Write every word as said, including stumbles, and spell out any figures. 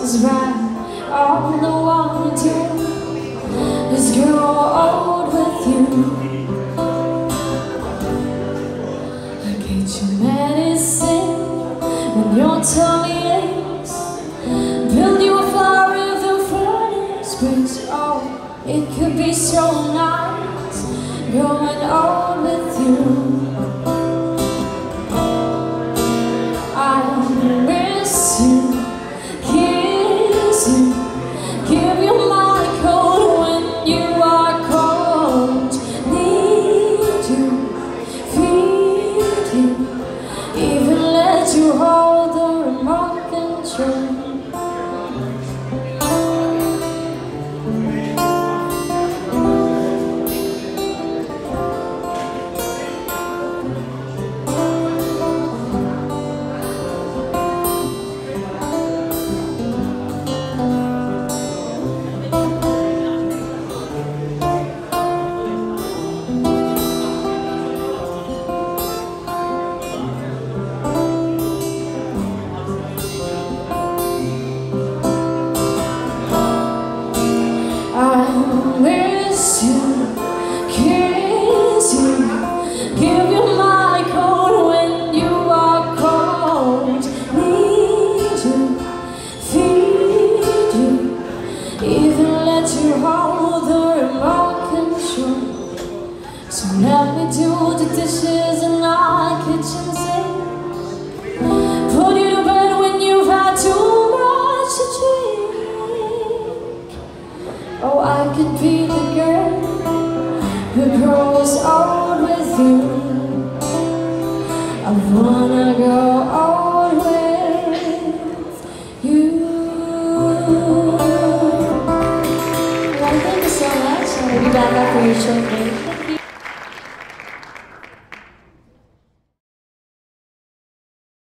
is right. All I wanna do is grow old with you. I get you medicine when your tummy aches, build you a fire if the furnace breaks. Oh, it could be so nice growing old with you. To hold the remote control. I miss you, kiss you, give you my coat when you are cold, need you, feed you, even let you hold the remote control. So let me do the dishes in our kitchen sink, put you to bed when you've had too much to drink. Oh, I could be the girl who grows old with you. I wanna grow old with you. Well, thank you so much. I'll be back after your short break.